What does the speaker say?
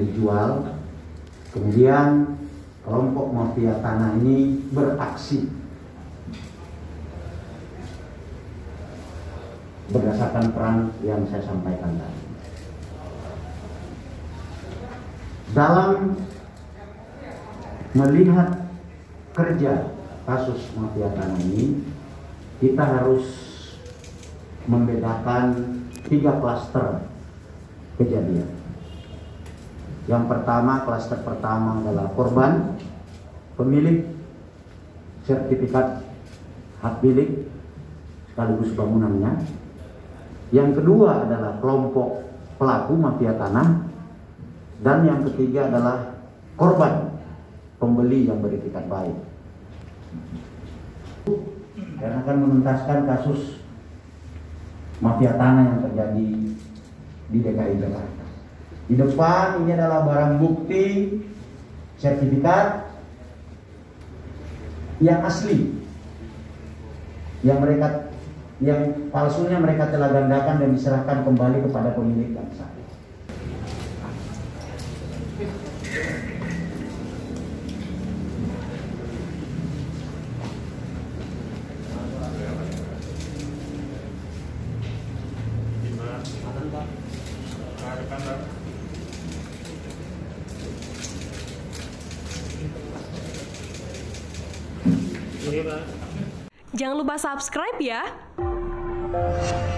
dijual. Kemudian kelompok mafia tanah ini beraksi berdasarkan peran yang saya sampaikan tadi. Dalam melihat kerja kasus mafia tanah ini, kita harus membedakan 3 klaster kejadian. Yang pertama, klaster pertama adalah korban, pemilik sertifikat hak milik sekaligus bangunannya. Yang kedua adalah kelompok pelaku mafia tanah, dan yang ketiga adalah korban, pembeli yang beretikat baik. Dan akan menuntaskan kasus mafia tanah yang terjadi di DKI Jakarta. Di depan ini adalah barang bukti sertifikat yang asli, yang palsunya mereka telah gandakan dan diserahkan kembali kepada pemilik yang sah. Jangan lupa subscribe ya.